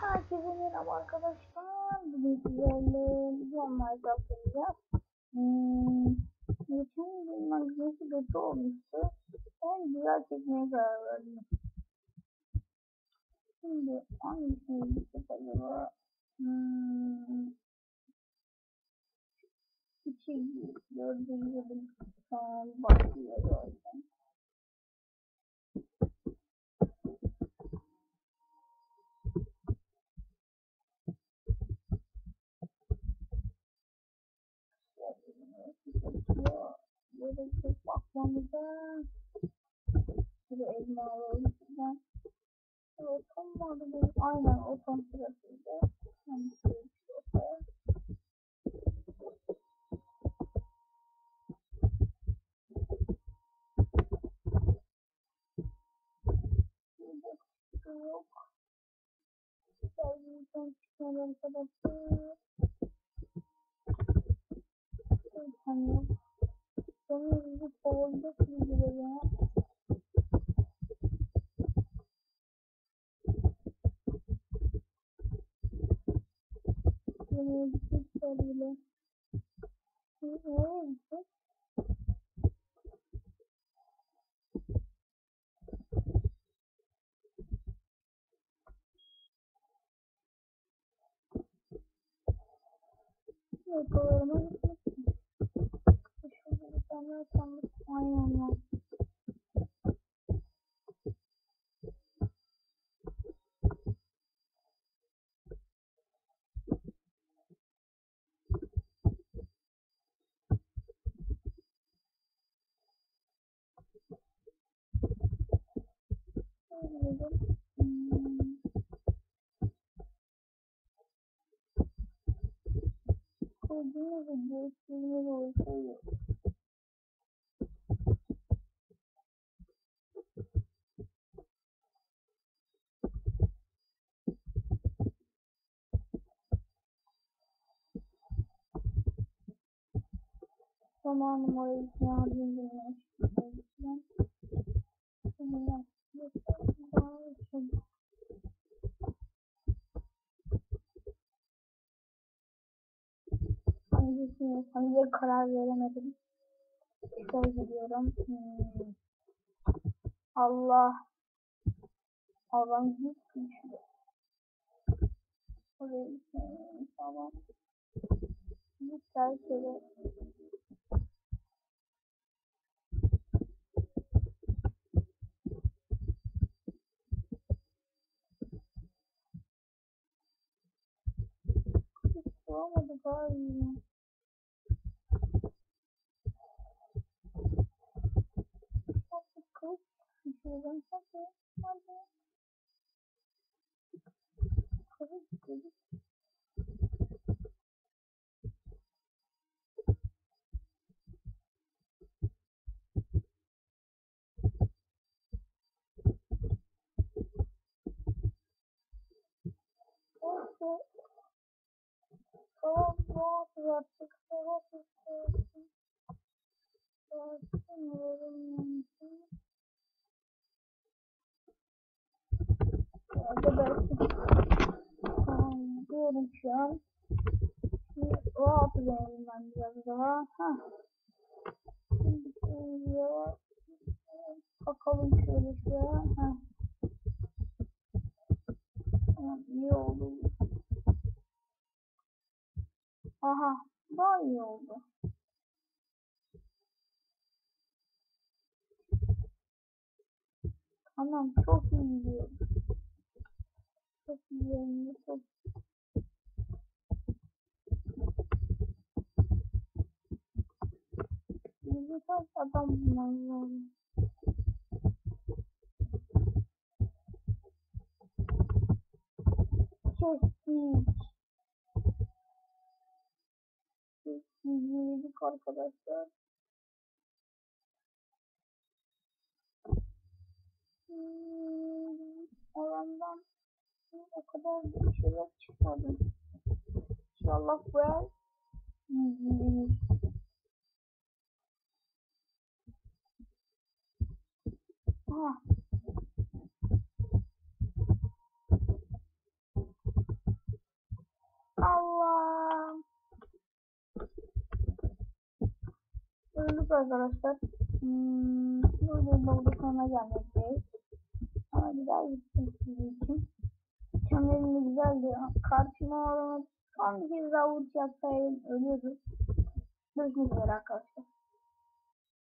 Herkese merhaba arkadaşlar. Bugün sizlerle video Minecraft oynayacağız. Geçen gün makinesi kötü olmuştu. Ben güzel çekmeye karar verdim. Şimdi hangisini gitsek acaba? İki gördüğünüz gibi tamam başlıyor zaten. Böyle çok bakmamıza bir elma alalım sizden. Otom vardı benim. Aynen otom sırasıydı. Hangisi istiyorsa. Yok. Serginden çıkan arkadaşlar. Hani sonra bizi kovalacak bilgiler ya. Nereye gidecekler bile. Nereye gidecek? Yakalarına gitmek. Şurada bir tane sandık. Aynen ya. Şöyle dedim. Koyduğumuz video silmeli olsa yok. Zamanım orayı yardım edilmiş. Şimdi daha için. Hangi karar veremedim. Şöyle gidiyorum. Allah. Allah'ım hiç güçlü. Oraya gitmeyeyim. Tamam. Bir kere. Hiç olmadı galiba. Hadi kılıç. Şuradan hadi. Hadi. Kılıç. Neyse. Çok rahat yaptık. Rahat yaptık. Sanırım. Hadi belki. Tamam. Diyorum şu an. Rahat verelim ben biraz daha. Hah. Şimdi ya. Bakalım şöyle şuraya. Heh. Tamam, iyi oldu. Aha. Daha iyi oldu. Tamam. Çok iyi gidiyor. Çok iyi. Çok iyi. Çok adam bulmam lazım. Kestik. Kestik arkadaşlar. Alandan o kadar bir şeyler çıkmadı. İnşallah bu el izlenir. Ah. öldük arkadaşlar. Bu videonun burada sonuna gelmekteyiz. Ama güzel gittim sizin için. Çömelim güzeldi. Karşıma alıp son bir kez daha uç yapsaydım ölüyordu. Görüşmek üzere arkadaşlar.